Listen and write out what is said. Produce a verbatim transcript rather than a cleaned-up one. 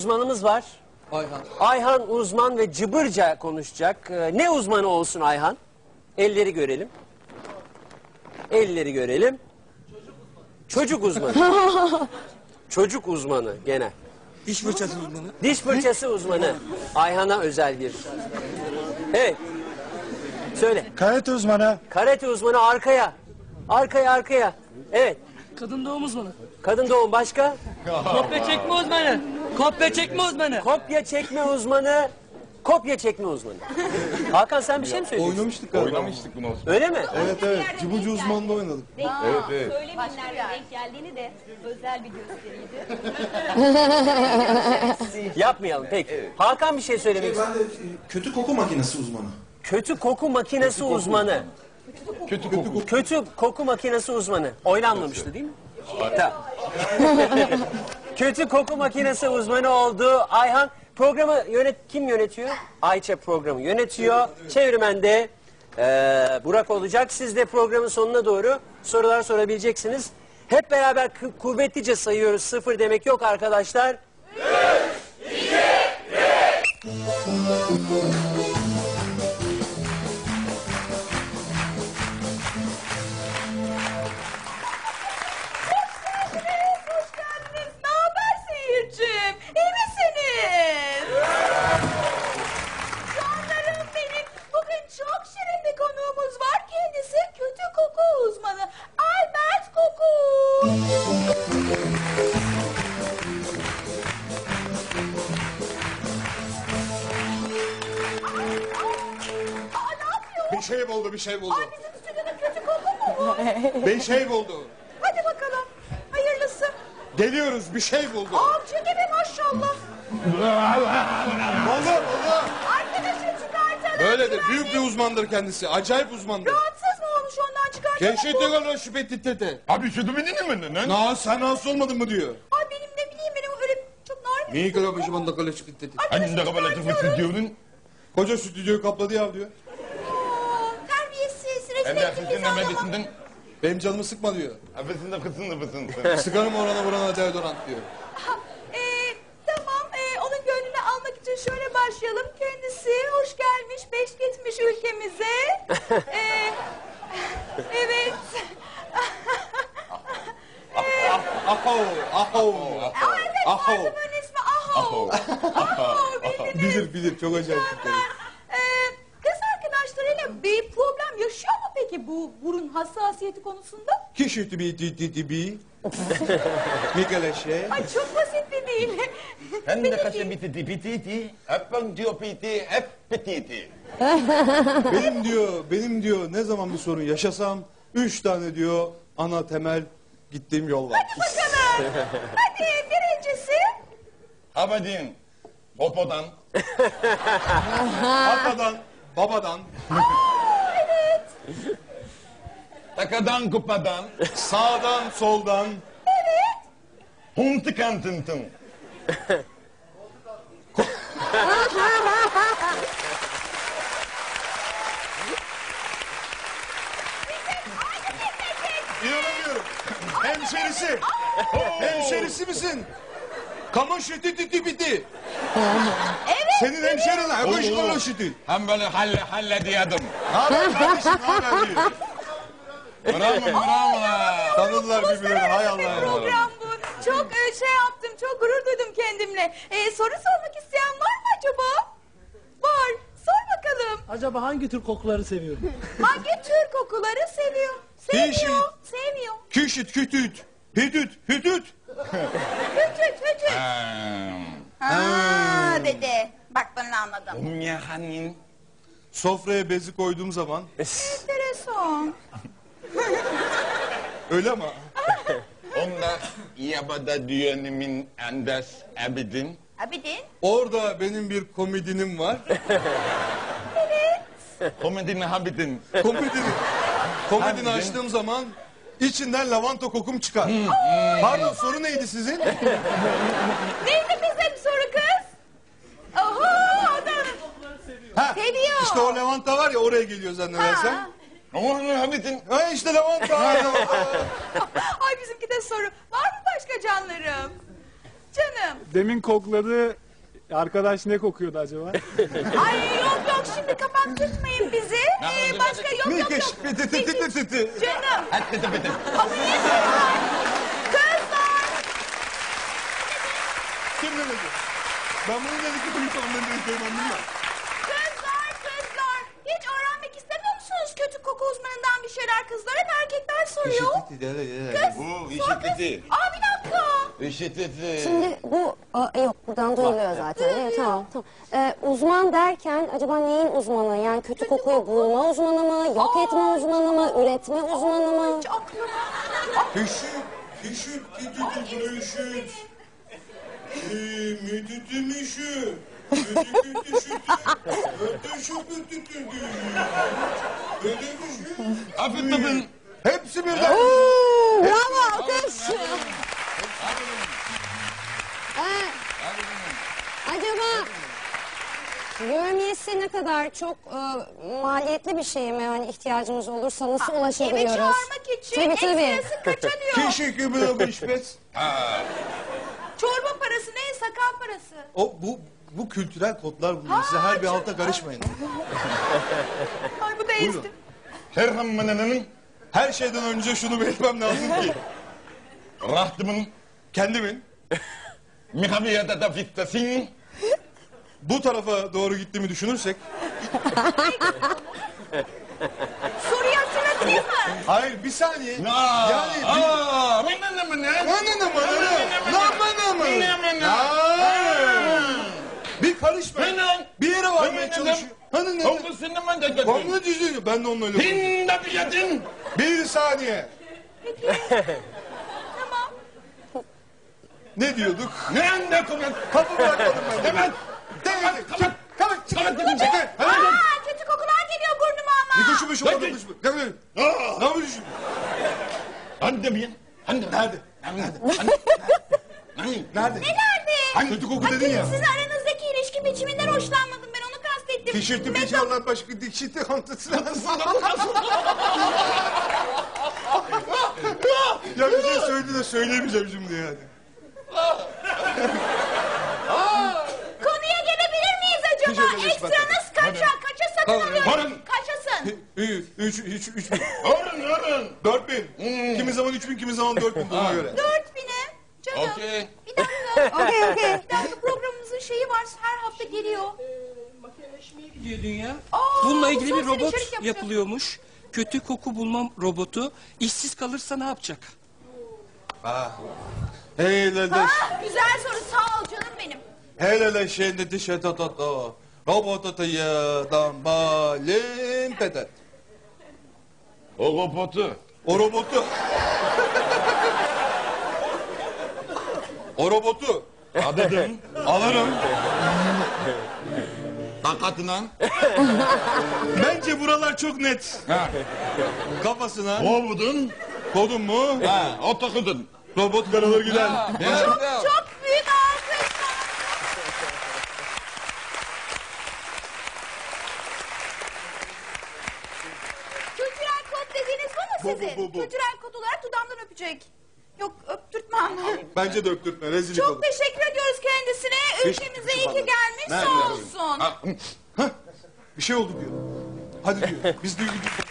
uzmanımız var. Ayhan. Ayhan uzman ve cıbırca konuşacak. Ee, ne uzmanı olsun Ayhan? Elleri görelim. Elleri görelim. Çocuk uzmanı. Çocuk uzmanı gene. Diş fırçası uzmanı. Diş fırçası uzmanı. Ayhan'a özel bir. Evet. Söyle. Karate uzmanı. Karate uzmanı arkaya. Arkaya arkaya. Evet. Kadın doğum uzmanı. Kadın doğum başka? Kopya çekme uzmanı. Kopya çekme uzmanı. Kopya çekme uzmanı. Kopya çekme uzmanı. Hakan sen bir şey mi söylüyorsun? Oynamıştık galiba. Oynamıştık bunu. Öyle mi? Evet evet. Cıbucu uzmanında oynadık. Evet, evet. Söylemeyenlerle denk geldiğini de özel bir gösteriydi. Yapmayalım peki. Hakan bir şey söylemek istiyor. Ben de kötü koku makinesi uzmanı. Kötü koku makinesi uzmanı. Kötü koku. Kötü koku makinesi uzmanı. Oynanmamıştı değil mi? Tamam. Kötü koku makinesi uzmanı oldu. Ayhan programı yönet kim yönetiyor? Ayça programı yönetiyor. Çevirmen de eee, Burak olacak. Siz de programın sonuna doğru sorular sorabileceksiniz. Hep beraber kı- kuvvetlice sayıyoruz. Sıfır demek yok arkadaşlar. Hoş geldiniz. Ne haber seyircim? İyi misiniz? Canlarım benim. Bugün çok şirin bir konuğumuz var. Kendisi kötü koku uzmanı. Albert Koku. Aa, ne yapıyor? Bir şey buldu, bir şey buldu. Ay, bizim stüdyoda kötü koku mu bu? Bir şey buldu. Hadi bakalım. Hayırlısı. Geliyoruz, bir şey buldu. Avcı gibi maşallah. Buldu, buldu. Arkadaşı çıkartalım. Böyledir, büyük bir uzmandır kendisi. Acayip uzmandır. Rahatsız mı olmuş ondan çıkartalım? Keşfettiğin o şüphet tete. Abi şu dumini mi lan? Na sen nasıl olmadın mı diyor. Ay benim ne bileyim benim öyle çok narin. Niye kadar başıman da kale şüphet tete. Hani de kabalı tıfık diyordun? Koca stüdyoyu kapladı ya diyor. Aa, terbiyesiz. Rezil Ben de ettin bizi kızın adamı. emedisinden. Benim canımı sıkma diyor. Afısında kızın fısın. Sıkarım orana burana deodorant diyor. Ha, e, tamam e, onun gönlünü almak için şöyle başlayalım. Kendisi hoş gelmiş, beş gitmiş ülkemize. e, evet. Aho, aho. Aa, evet Aho. parfümün ismi Aho. Aho. bildiniz. Bilir bilir çok acayip. Ee, kız arkadaşlarıyla bir problem yaşıyor mu peki bu burun hassasiyeti konusunda? Kişi bir di di di bi. Mikale şey. Ay çok basit bir değil. Hem de kaşı biti pititi. Hep diyor piti, hep petiti. Benim diyor, benim diyor ne zaman bir sorun yaşasam üç tane diyor ana temel gittiğim yol var. Bakalım. Hadi birincisi. Abadin. Popodan. Babadan, babadan, Evet. Takadan kupadan. sağdan, soldan, Huntu kantıntın. İnanamıyorum. Hemşerisi. Hemşerisi misin? Kamu şiti titi biti. Evet. Senin hemşerin ha. Koş Oo. kamu şiti. Hem böyle halle hallediyordum. Ne haber kardeşim? Ne haber diyor. Bravo, bravo. Tanıdılar birbirlerini. Hay Allah Bir ya. program bu. Çok e, şey yaptım, çok gurur duydum kendimle. E, soru sormak isteyen var mı acaba? Var. Sor bakalım. Acaba hangi tür kokuları seviyor? Hangi tür kokuları seviyor? Sevmiyor. Yeşil. Sevmiyor. Küşüt, kütüt, hütüt, hütüt. Hütüt hütüt. Hmm. Aa dede. Bak ben anladım. Umyahanin. Sofraya bezi koyduğum zaman. Enteresan. Öyle ama. Onda yabada düğenimin endes abidin. Abidin. Orada benim bir komedinim var. Komedini habidin. Komedini. Komedini Hadi. açtığım zaman içinden lavanta kokum çıkar. Pardon soru neydi sizin? Neydi bizim soru kız? Oho o da Ha, seviyor. İşte o lavanta var ya oraya geliyor zannedersem. Ha. Ama habidin. Ha işte lavanta. Ay bizimki de soru. Var mı başka canlarım? Canım. Demin kokladı. Arkadaş ne kokuyordu acaba? Ay yok yok şimdi kapattırmayın bizi. Ee, başka yok yok yok. Piti piti piti piti. Canım. Hep bitti bitti. Ama niye kızlar? Kızlar. Kim ne dedi? Ben bunu dedik ki bunu tamam ben de söylemem bilmem. Kızlar kızlar. Hiç öğrenmek istemiyor musunuz kötü koku uzmanından bir şeyler kızlar? Hep erkekler soruyor. Kız. Bu sor kız. işitti. Aa bir dakika. İşitti. Şimdi bu Aa, yok buradan duyuluyor zaten. Evet, tamam tamam. Ee, uzman derken acaba neyin uzmanı? Yani kötü kokuyu bulma uzmanı mı? Yok etme uzmanı mı? Üretme uzmanı mı? Hiç aklıma. Hüşüt, hüşüt, hüşüt, hüşüt. Müdütüm hüşüt. Affettim. Hepsi birden. Oo, bravo alkış. Ee, acaba yövmiyesi ne kadar çok e, maliyetli bir şey mi? Yani ihtiyacımız olursa nasıl Eve ulaşabiliyoruz? çağırmak için Tabii tabii. ekstrası kaça diyor. Teşekkür ederim Şpets. Çorba parası ne? Sakal parası. O bu bu kültürel kodlar bunlar. Size her bir halta karışmayın. Ay bu da ezdim. Her hammanının Her şeyden önce şunu belirtmem lazım ki rahtımın kendimin mihabiyata da fittesin. bu tarafa doğru gittiğimi düşünürsek Soruyu hatırlatayım mı? hayır bir saniye yani bir, Aa, bana ne bana? bana ne bana ne lan bana mı Bana ne? Hayır. Bir karışmayın Bana. bir yere varmaya Bana ne? çalışıyor hani ne Oldu senin ben de götürüm. onu düzgün ben de onunla öyle konuşuyorum. Hinda biyatin. Bir saniye Tamam. ne diyorduk Ne anda kuvvet? kapı bırakmadım ben de. Evet. Değil, çık, kalk, çık, Kapat, çık, kapat. çık. Hadi. Aa kötü kokular geliyor burnuma ama. Bir kuşu bir şu anda kuşu. Ne yapıyorsun? Aa, Ne yapıyorsun? anda bir. Anda. Nerede? Nerede? Hani? Nerede? Ne nerede? Hani kötü koku dedin ya. Sizin aranızdaki ilişki biçiminden hoşlanmadım ben onu kastettim. Tişörtü bir şey Allah başka dikişte kantısı lazım. Ya bir şey söyledi de söyleyemeyeceğim şimdi yani. Konuya gelebilir miyiz acaba? Teşekkür ederiz, Ekstranız kaça? Kaça satın Varın. alıyorsun? Kaçasın? Üç, üç, üç, üç bin. Orun orun. Dört bin. Kimi zaman üç bin, kimi zaman dört bin buna göre. Dört bine. Canım. Okey. Bir dakika. Okey okey. Bir dakika programımızın şeyi var her hafta geliyor. Makineleşmeye gidiyor dünya. Aa, Bununla ilgili bir sosyal robot içerik yapacak. yapılıyormuş. Kötü koku bulma robotu. İşsiz kalırsa ne yapacak? Hey lele, Ha, güzel soru sağ ol canım benim. hey lele şeyinde dişe tatata. Robot atayıdan balim petet. O robotu. O robotu. O robotu Adadım. alırım. Takatına. Bence buralar çok net. Ha. Kafasına Robotun. kodun mu? Ha. O takıdın. Robot karalar gider. Çok büyük alkışlar. Kültürel kod dediğiniz bu mu Bu, bu, sizin? bu, bu. Kültürel kod olarak dudamdan öpecek. Yok öptürtmem. Bence döktürtme rezillik Çok olur. teşekkür ediyoruz kendisine. Ülkemize iyi ki gelmiş. Nerede? Sağ olsun. Ha. Bir şey oldu diyor. Hadi diyor. Biz diyor gidiyoruz.